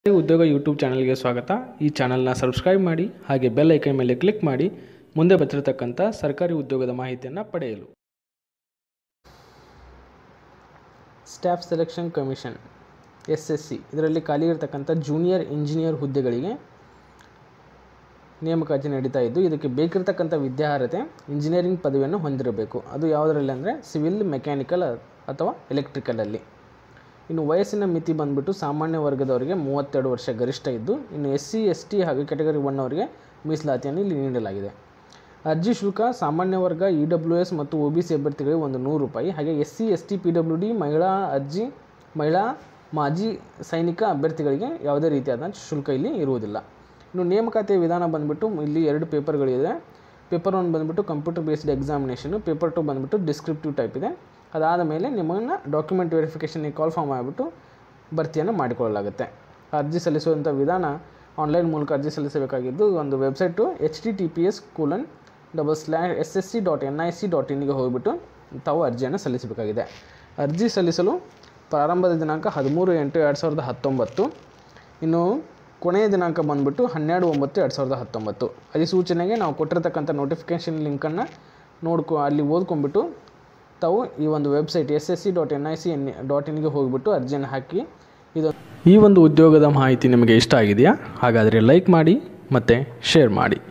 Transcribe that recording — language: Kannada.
ಉದ್ಯೋಗ ಯೂಟ್ಯೂಬ್ ಚಾನಲ್ಗೆ ಸ್ವಾಗತ. ಈ ಚಾನಲ್ನ ಸಬ್ಸ್ಕ್ರೈಬ್ ಮಾಡಿ, ಹಾಗೆ ಬೆಲ್ ಐಕಾನ್ ಮೇಲೆ ಕ್ಲಿಕ್ ಮಾಡಿ ಮುಂದೆ ಬರ್ತಿರತಕ್ಕಂಥ ಸರ್ಕಾರಿ ಉದ್ಯೋಗದ ಮಾಹಿತಿಯನ್ನು ಪಡೆಯಲು. ಸ್ಟಾಫ್ ಸೆಲೆಕ್ಷನ್ ಕಮಿಷನ್ SSC ಇದರಲ್ಲಿ ಖಾಲಿ ಇರತಕ್ಕಂಥ ಜೂನಿಯರ್ ಇಂಜಿನಿಯರ್ ಹುದ್ದೆಗಳಿಗೆ ನೇಮಕಾತಿ ನಡೀತಾ ಇದ್ದು, ಇದಕ್ಕೆ ಬೇಕಿರತಕ್ಕಂಥ ವಿದ್ಯಾರ್ಹತೆ ಇಂಜಿನಿಯರಿಂಗ್ ಪದವಿಯನ್ನು ಹೊಂದಿರಬೇಕು. ಅದು ಯಾವುದರಲ್ಲಿ ಅಂದರೆ ಸಿವಿಲ್, ಮೆಕ್ಯಾನಿಕಲ್ ಅಥವಾ ಎಲೆಕ್ಟ್ರಿಕಲಲ್ಲಿ. ಇನ್ನು ವಯಸ್ಸಿನ ಮಿತಿ ಬಂದುಬಿಟ್ಟು ಸಾಮಾನ್ಯ ವರ್ಗದವರಿಗೆ 32 ವರ್ಷ ಗರಿಷ್ಠ ಇದ್ದು, ಇನ್ನು SC ST ಹಾಗೂ ಕ್ಯಾಟಗರಿ 1 ಅವರಿಗೆ ಮೀಸಲಾತಿಯನ್ನು ಇಲ್ಲಿ ನೀಡಲಾಗಿದೆ. ಅರ್ಜಿ ಶುಲ್ಕ ಸಾಮಾನ್ಯ ವರ್ಗ EWS ಮತ್ತು OBC ಅಭ್ಯರ್ಥಿಗಳಿಗೆ ₹100, ಹಾಗೆ SC ST PWD ಮಹಿಳಾ ಮಾಜಿ ಸೈನಿಕ ಅಭ್ಯರ್ಥಿಗಳಿಗೆ ಯಾವುದೇ ರೀತಿಯಾದ ಶುಲ್ಕ ಇಲ್ಲಿ ಇರುವುದಿಲ್ಲ. ಇನ್ನು ನೇಮಕಾತಿಯ ವಿಧಾನ ಬಂದುಬಿಟ್ಟು ಇಲ್ಲಿ 2 ಪೇಪರ್ಗಳಿದೆ. ಪೇಪರ್ 1 ಬಂದುಬಿಟ್ಟು ಕಂಪ್ಯೂಟರ್ ಬೇಸ್ಡ್ ಎಕ್ಸಾಮಿನೇಷನು, ಪೇಪರ್ 2 ಬಂದುಬಿಟ್ಟು ಡಿಸ್ಕ್ರಿಪ್ಟಿವ್ ಟೈಪ್ ಇದೆ. ಅದಾದ ಮೇಲೆ ನಿಮ್ಮನ್ನು ಡಾಕ್ಯುಮೆಂಟ್ ವೆರಿಫಿಕೇಷನ್ಗೆ ಕಾಲ್ ಫಾರ್ಮ್ ಆಗಿಬಿಟ್ಟು ಭರ್ತಿಯನ್ನು ಮಾಡಿಕೊಳ್ಳಲಾಗುತ್ತೆ. ಅರ್ಜಿ ಸಲ್ಲಿಸುವಂಥ ವಿಧಾನ ಆನ್ಲೈನ್ ಮೂಲಕ ಅರ್ಜಿ ಸಲ್ಲಿಸಬೇಕಾಗಿದ್ದು, ಒಂದು ವೆಬ್ಸೈಟು https://ssc.nic.in ಹೋಗಿಬಿಟ್ಟು ತಾವು ಅರ್ಜಿಯನ್ನು ಸಲ್ಲಿಸಬೇಕಾಗಿದೆ. ಅರ್ಜಿ ಸಲ್ಲಿಸಲು ಪ್ರಾರಂಭದ ದಿನಾಂಕ 13/8/2019, ಇನ್ನು ಕೊನೆಯ ದಿನಾಂಕ ಬಂದುಬಿಟ್ಟು 12/9/2019. ಅಧಿಸೂಚನೆಗೆ ನಾವು ಕೊಟ್ಟಿರತಕ್ಕಂಥ ನೋಟಿಫಿಕೇಷನ್ ಲಿಂಕನ್ನು ಅಲ್ಲಿ ಓದ್ಕೊಂಡ್ಬಿಟ್ಟು ತಾವು ಈ ಒಂದು ವೆಬ್ಸೈಟ್ ssc.nic.in ಹೋಗಿಬಿಟ್ಟು ಅರ್ಜಿಯನ್ನು ಹಾಕಿ. ಈ ಒಂದು ಉದ್ಯೋಗದ ಮಾಹಿತಿ ನಿಮಗೆ ಇಷ್ಟ ಆಗಿದೆಯಾ? ಹಾಗಾದರೆ ಲೈಕ್ ಮಾಡಿ ಮತ್ತು ಶೇರ್ ಮಾಡಿ.